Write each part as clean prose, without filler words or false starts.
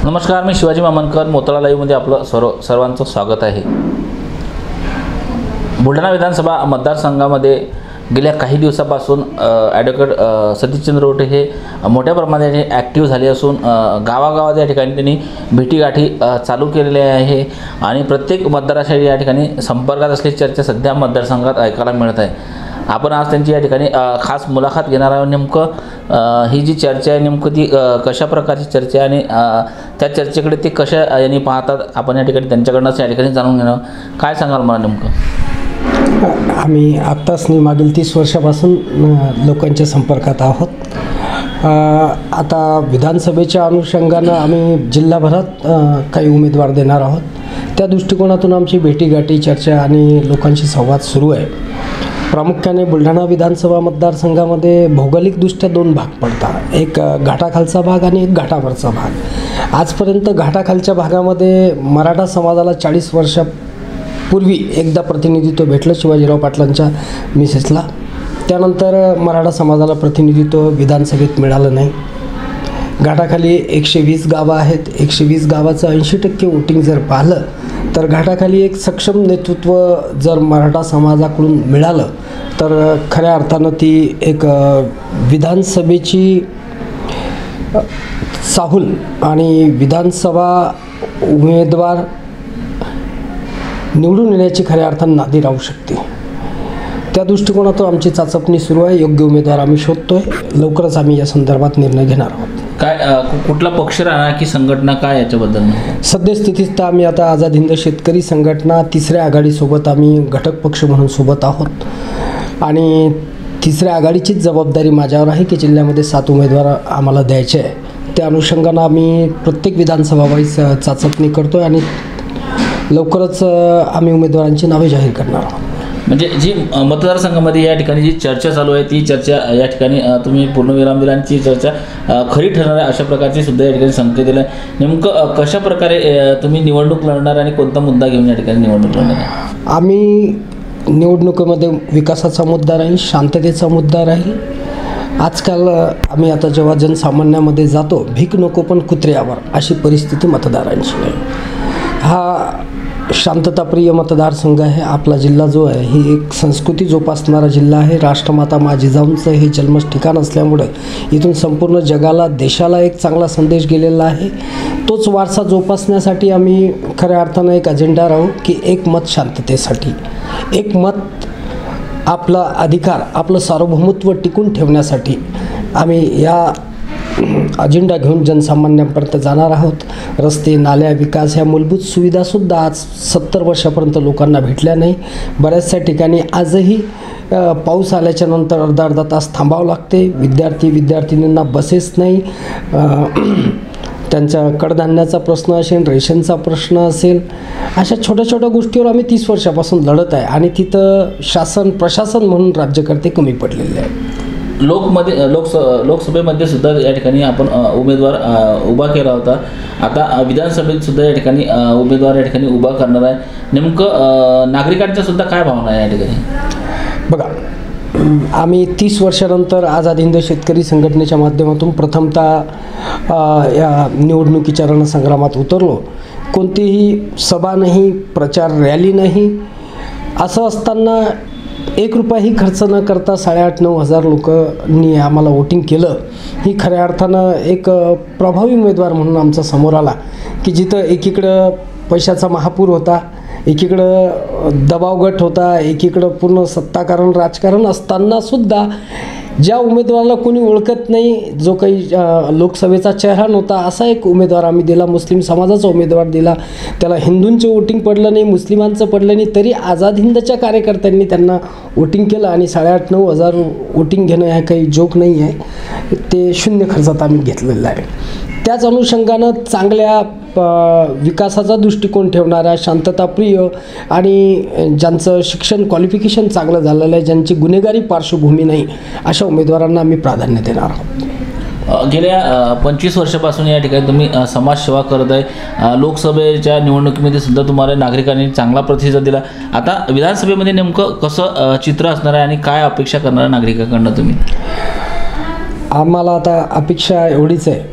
नमस्कार, मी शिवाजी मामनकर. मोताळा लाईव्हमध्ये आपलं सर्वांचं स्वागत आहे. बुलढाणा विधानसभा मतदारसंघामध्ये गेल्या काही दिवसापासून ॲडव्होकेट सतीशचंद्र रोटे हे मोठ्या प्रमाणात ॲक्टिव्ह झाले असून गावागावात या ठिकाणी त्यांनी भेटीगाठी चालू केलेली आहे आणि प्रत्येक मतदाराशी या ठिकाणी संपर्कात असल्याची चर्चा सध्या मतदारसंघात ऐकायला मिळत आहे. आपण आज त्यांची या ठिकाणी खास मुलाखत घेणार आहोत. नेमकं ही जी चर्चा आहे नेमकं ती कशा प्रकारची चर्चा आहे आणि त्या चर्चेकडे ते कशा यांनी पाहतात आपण या ठिकाणी त्यांच्याकडूनच या ठिकाणी जाणून घेणार. काय सांगाल मला नेमकं? आम्ही आत्ताच मागील 30 वर्षापासून लोकांच्या संपर्कात आहोत. आता विधानसभेच्या अनुषंगानं आम्ही जिल्हाभरात काही उमेदवार देणार आहोत. त्या दृष्टिकोनातून आमची भेटीगाठी चर्चा आणि लोकांशी संवाद सुरू आहे. प्रामुख्याने बुलढाणा विधानसभा मतदारसंघामध्ये भौगोलिकदृष्ट्या 2 भाग पडतात. एक घाटाखालचा भाग आणि एक घाटावरचा भाग. आजपर्यंत घाटाखालच्या भागामध्ये मराठा समाजाला 40 वर्षापूर्वी एकदा प्रतिनिधित्व भेटलं शिवाजीराव पाटलांच्या मिसेसला. त्यानंतर मराठा समाजाला प्रतिनिधित्व विधानसभेत मिळालं नाही. घाटाखाली 120 गावं आहेत. 120 गावाचं 80% वोटिंग जर पाहिलं तर घाटाखाली एक सक्षम नेतृत्व जर मराठा समाजाकडून मिळालं तर खऱ्या अर्थानं ती एक विधानसभेची चाहूल आणि विधानसभा उमेदवार निवडून येण्याची खऱ्या अर्थानं नादी राहू शकते. त्या दृष्टिकोनातून आमची चाचपणी सुरू आहे. योग्य उमेदवार आम्ही शोधतोय. लवकरच आम्ही या संदर्भात निर्णय घेणार आहोत. काय कुठला पक्ष राहणार की संघटना काय याच्याबद्दल? सद्यस्थितीत तर आम्ही आता आझाद हिंद शेतकरी संघटना 3ऱ्या आघाडीसोबत आम्ही घटक पक्ष म्हणून सोबत आहोत आणि 3ऱ्या आघाडीचीच जबाबदारी माझ्यावर आहे की जिल्ह्यामध्ये 7 उमेदवार आम्हाला द्यायचे आहे. त्या अनुषंगानं आम्ही प्रत्येक विधानसभा वाईज चाचपणी करतो आहे आणि लवकरच आम्ही उमेदवारांची नावे जाहीर करणार आहोत. म्हणजे जी मतदारसंघामध्ये या ठिकाणी जी चर्चा चालू आहे ती चर्चा या ठिकाणी तुम्ही पूर्णविराम दिला आणि ती चर्चा खरी ठरणार आहे अशा प्रकारची सुद्धा या ठिकाणी संकेत दिला आहे. नेमकं कशा प्रकारे तुम्ही निवडणूक लढणार आणि कोणता मुद्दा घेऊन या ठिकाणी निवडणूक लढणार आहे? आम्ही निवडणुकीमध्ये विकासाचा मुद्दा राहील, शांततेचा मुद्दा राहील. आजकाल आम्ही आता जेव्हा जनसामान्यामध्ये जातो, भीक नको पण कुत्र्यावर अशी परिस्थिती मतदारांची आहे. हा शांतताप्रिय मतदारसंघ आहे. आपला जिल्हा जो आहे ही एक संस्कृती जोपासणारा जिल्हा आहे. राष्ट्रमाता मा जिजाऊंचं हे जन्मच ठिकाण असल्यामुळे इथून संपूर्ण जगाला देशाला एक चांगला संदेश गेलेला आहे. तोच वारसा जोपासण्यासाठी आम्ही खऱ्या अर्थानं एक अजेंडा राहू की एक मत शांततेसाठी, एक मत आपला अधिकार, आपलं सार्वभौमत्व टिकून ठेवण्यासाठी आम्ही या अजेंडा घेऊन जनसामान्यांपर्यंत जाणार आहोत. रस्ते, नाल्या, विकास ह्या मूलभूत सुविधासुद्धा आज 70 वर्षापर्यंत लोकांना भेटल्या नाही. बऱ्याचशा ठिकाणी आजही पाऊस आल्याच्या नंतर अर्धा तास थांबावं लागते. विद्यार्थिनींना बसेस नाही. त्यांच्या कडधान्याचा प्रश्न असेल, रेशनचा प्रश्न असेल, अशा छोट्या छोट्या गोष्टीवर आम्ही 30 वर्षापासून लढत आहे आणि तिथं प्रशासन म्हणून राज्यकर्ते कमी पडलेले आहेत. लोकसभेमध्ये सुद्धा या ठिकाणी आपण उमेदवार उभा केला होता. आता विधानसभेत सुद्धा या ठिकाणी उमेदवार या ठिकाणी उभा करणार आहे. नेमकं नागरिकांच्या सुद्धा काय भावना आहे या ठिकाणी? बघा, आम्ही 30 वर्षानंतर आझाद हिंद शेतकरी संघटनेच्या माध्यमातून प्रथमतः या निवडणुकीच्या रणसंग्रामात उतरलो. कोणतीही सभा नाही, प्रचार रॅली नाही. असं असताना 1 रुपयाही खर्च न करता 8,500-9 हजार लोकांनी आम्हाला वोटिंग केलं. ही खऱ्या अर्थानं एक प्रभावी उमेदवार म्हणून आमचा समोर आला की जिथं एकीकडं पैशाचा महापूर होता, एकीकडं दबावगट होता, एकीकडं पूर्ण सत्ताकारण राजकारण असतानासुद्धा ज्या उमेदवाराला कोणी ओळखत नाही, जो काही लोकसभेचा चेहरा नव्हता, असा एक उमेदवार आम्ही दिला. मुस्लिम समाजाचा उमेदवार दिला. त्याला हिंदूंचं वोटिंग पडलं नाही, मुस्लिमांचं पडलं नाही, तरी आझाद हिंदच्या कार्यकर्त्यांनी त्यांना वोटिंग केलं आणि 8,500-9 हजार वोटिंग घेणं हा काही जोक नाही आहे. ते 0 खर्चात आम्ही घेतलेलं आहे. त्याच अनुषंगानं चांगल्या विकासाचा दृष्टिकोन ठेवणाऱ्या, शांतताप्रिय आणि ज्यांचं शिक्षण क्वालिफिकेशन चांगलं झालेलं आहे, ज्यांची गुन्हेगारी पार्श्वभूमी नाही, अशा उमेदवारांना आम्ही प्राधान्य देणार आहोत. गेल्या 25 वर्षापासून या ठिकाणी तुम्ही समाजसेवा करत आहे. लोकसभेच्या निवडणुकीमध्ये सुद्धा तुम्हाला नागरिकांनी चांगला प्रतिसाद दिला. आता विधानसभेमध्ये नेमकं कसं चित्र असणार आहे आणि काय अपेक्षा करणार नागरिकांकडून तुम्ही? आम्हाला आता अपेक्षा एवढीच आहे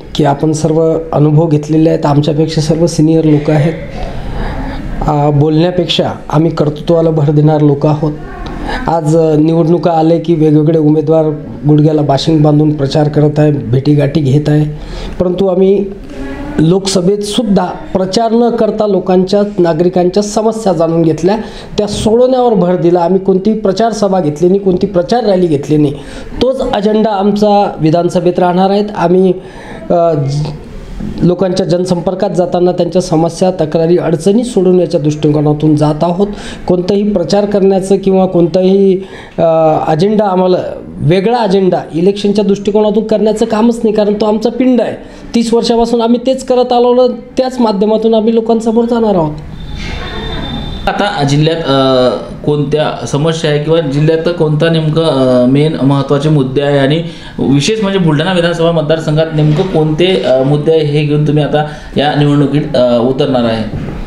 की आपण सर्व अनुभव घेतलेले आहेत, आमच्यापेक्षा सर्व सिनियर लोक आहेत. बोलण्यापेक्षा आम्ही कर्तृत्वाला भर देणारे लोक आहोत. आज निवडणुका आले की वेगवेगळे उमेदवार गुडघ्याला बाशिंग बांधून प्रचार करत आहे, भेटीगाठी घेत आहे. परंतु आम्ही लोकसभेत सुद्धा प्रचार न करता लोकांच्या, नागरिकांच्या समस्या जाणून घेतल्या, त्या सोडवण्यावर भर दिला. आम्ही कोणती प्रचार सभा घेतली नाही, कोणती प्रचार रॅली घेतली नाही. तोच अजेंडा आमचा विधानसभेत राहणार आहेत. आम्ही लोकांच्या जनसंपर्कात जाताना त्यांच्या समस्या, तक्रारी, अडचणी सोडवण्याच्या दृष्टिकोनातून जात आहोत. कोणताही प्रचार करण्याचं किंवा कोणताही अजेंडा, आम्हाला वेगळा अजेंडा इलेक्शनच्या दृष्टिकोनातून करण्याचं कामच नाही, कारण तो आमचा पिंड आहे. 30 वर्षापासून आम्ही तेच करत आलो, त्याच माध्यमातून आम्ही लोकांसमोर जाणार आहोत. आता जिल्ह्यात कोणत्या समस्या आहे किंवा जिल्ह्यात कोणता नेमकं मेन महत्त्वाचे मुद्दे आहे आणि विशेष म्हणजे बुलढाणा विधानसभा मतदारसंघात नेमकं कोणते मुद्दे आहे हे घेऊन तुम्ही आता या निवडणुकीत उतरणार आहे?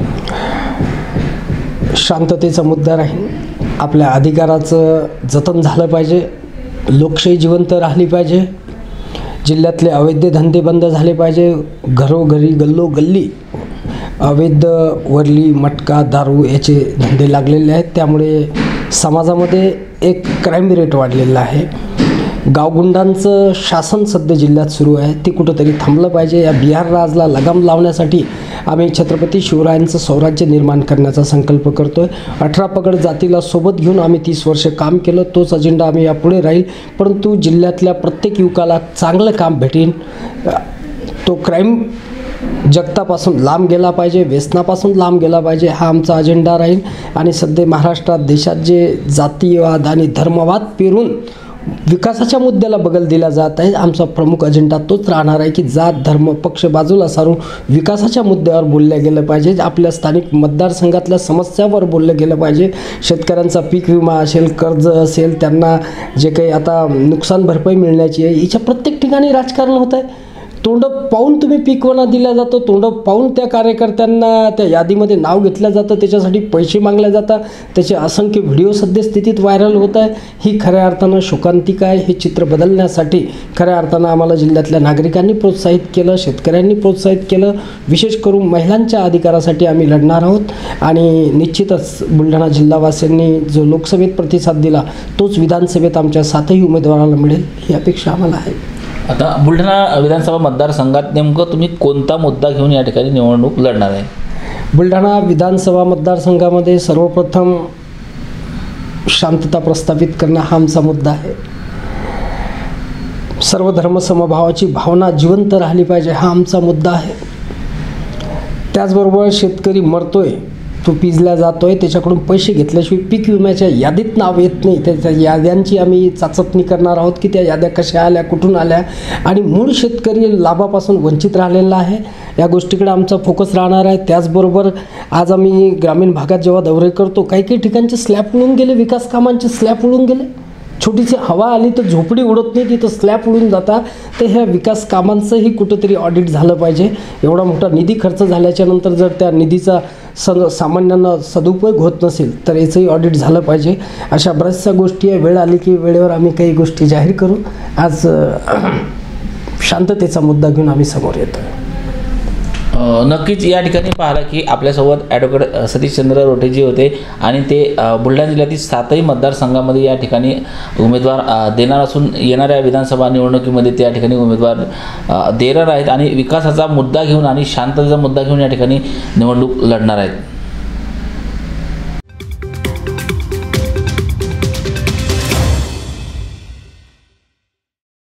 शांततेचा मुद्दा राहील. आपल्या अधिकाराचं जतन झालं पाहिजे. लोकशाही जिवंत राहिली पाहिजे. जिल्ह्यातले अवैध धंदे बंद झाले पाहिजे. घरोघरी, गल्लोगल्ली अवैध वरली, मटका, दारू याचे धंदे लागलेले आहेत. त्यामुळे समाजामध्ये एक क्राईम रेट वाढलेला आहे. गावगुंडांचं शासन सध्या जिल्ह्यात सुरू आहे, ते कुठंतरी थांबलं पाहिजे. या बिहार राजला लगाम लावण्यासाठी आम्ही छत्रपती शिवरायांचं स्वराज्य निर्माण करण्याचा संकल्प करतो आहे. 18 पगड जातीला सोबत घेऊन आम्ही 30 वर्ष काम केलं. तोच अजेंडा आम्ही यापुढे राहील. परंतु जिल्ह्यातल्या प्रत्येक युवकाला चांगलं काम भेटेल. तो क्राईम जगतापासून लांब गेला पाहिजे, व्यसनापासून लांब गेला पाहिजे, हा आमचा अजेंडा राहील. आणि सध्या महाराष्ट्रात, देशात जे जातीयवाद आणि धर्मवाद पेरून विकासाच्या मुद्द्याला बगल दिला जात आहे, आमचा प्रमुख अजेंडा तोच राहणार आहे की जात, धर्म, पक्ष बाजूला सारून विकासाच्या मुद्द्यावर बोललं गेलं पाहिजे. आपल्या स्थानिक मतदारसंघातल्या समस्यावर बोललं गेलं पाहिजे. शेतकऱ्यांचा पीक विमा असेल, कर्ज असेल, त्यांना जे काही आता नुकसान भरपाई मिळण्याची आहे, याच्या प्रत्येक ठिकाणी राजकारण होत आहे. तोंड पाहून तुम्ही पीक विमा दिला जातो, तोंड पाहून त्या कार्यकर्त्यांना त्या यादीमध्ये नाव घेतलं जातं, त्याच्यासाठी पैसे मागले जातात. त्याचे असंख्य व्हिडिओ सद्यस्थितीत व्हायरल होत आहे. ही खऱ्या अर्थानं शोकांतिका आहे. हे चित्र बदलण्यासाठी खऱ्या अर्थानं आम्हाला जिल्ह्यातल्या नागरिकांनी प्रोत्साहित केलं, शेतकऱ्यांनी प्रोत्साहित केलं. विशेष करून महिलांच्या अधिकारासाठी आम्ही लढणार आहोत. आणि निश्चितच बुलढाणा जिल्हावासियांनी जो लोकसभेत प्रतिसाद दिला, तोच विधानसभेत आमच्या 7ही उमेदवाराला मिळेल, ही अपेक्षा आम्हाला आहे. आता बुलढाणा विधानसभा मतदारसंघात नेमकं तुम्ही कोणता मुद्दा घेऊन या ठिकाणी निवडणूक लढणार आहे? बुलढाणा विधानसभा मतदारसंघामध्ये सर्वप्रथम शांतता प्रस्थापित करणं हा आमचा मुद्दा आहे. सर्व धर्मसमभावाची भावना जिवंत राहिली पाहिजे, हा आमचा मुद्दा आहे. त्याचबरोबर शेतकरी मरतोय, तो पिजला जातोय, त्याच्याकडून पैसे घेतल्याशिवाय पीक विम्याच्या यादीत नाव येत नाही. त्याच्या याद्यांची आम्ही चाचपणी करणार आहोत की त्या याद्या कशा आल्या, कुठून आल्या, आणि मूळ शेतकरी लाभापासून वंचित राहिलेला आहे. या गोष्टीकडे आमचा फोकस राहणार आहे. त्याचबरोबर आज आम्ही ग्रामीण भागात जेव्हा दौरे करतो, काही काही ठिकाणचे स्लॅब उडून गेले, विकास कामांचे स्लॅब उडून गेले. छोटीशी हवा आली तर झोपडी उडत नाही, तिथं स्लॅब उडून जातात. तर ह्या विकास कामांचंही कुठंतरी ऑडिट झालं पाहिजे. एवढा मोठा निधी खर्च झाल्याच्या नंतर जर त्या निधीचा सामान्यांना सदुपयोग होत नसेल तर याचंही ऑडिट झालं पाहिजे. अशा बऱ्याचशा गोष्टी आहे. वेळ आली की वेळेवर आम्ही काही गोष्टी जाहीर करू. आज शांततेचा मुद्दा घेऊन आम्ही समोर येतो. नक्कीच या ठिकाणी पाहिलं की आपल्यासोबत ॲडव्होकेट सतीशचंद्र रोटे जी होते आणि ते बुलढाणा जिल्ह्यातील 7ही मतदारसंघामध्ये या ठिकाणी उमेदवार देणार असून येणाऱ्या विधानसभा निवडणुकीमध्ये त्या ठिकाणी उमेदवार देणार आहेत आणि विकासाचा मुद्दा घेऊन आणि शांततेचा मुद्दा घेऊन या ठिकाणी निवडणूक लढणार आहेत.